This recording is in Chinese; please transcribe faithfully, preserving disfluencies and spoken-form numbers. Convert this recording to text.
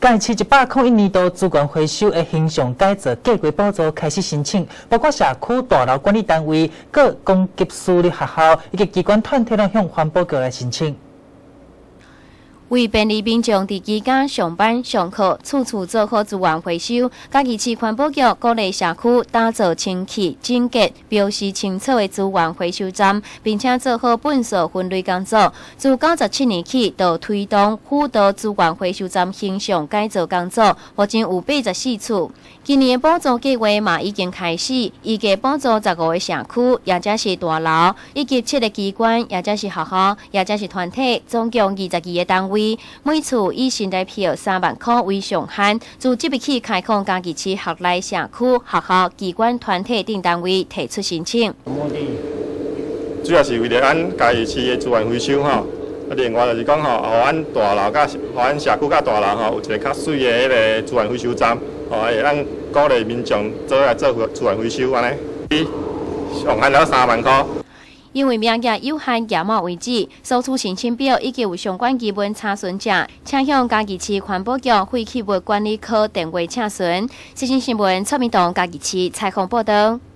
该市一百零一年度资源回收的形象改造计划补助开始申请，包括社区大楼管理单位、各公级私立学校以及机关团体拢向环保局来申请。 为便利民众伫居家上班、上课，处处做好资源回收，嘉义市环保局鼓励社区打造清气、整洁、标示清楚的资源回收站，并且做好粪扫分类工作。自九十七年起，就推动辅导资源回收站形象改造工作，目前有八十四处。今年的补助计划嘛已经开始，预计补助十五个社区，也者是大楼，以及七个机关，也者是学校，也者是团体，总共二十二个单位。 每厝以新台票三万块为上限，自即日起开放嘉义市学内社区、学校、机关、团体等单位提出申请。 主要是为了咱嘉义市的资源回收吼，啊，另外就是讲吼，互咱大楼甲互咱社区甲大楼吼有一个较水的迄个资源回收站，吼，会咱鼓励民众做来做资源回收安尼，上限了三万块。 因为名额有限，届末为止，所出申请表已经有相关基本查询者，请向嘉义市环保局废弃物管理科电话查询。新新闻蔡明东嘉义市采访报道。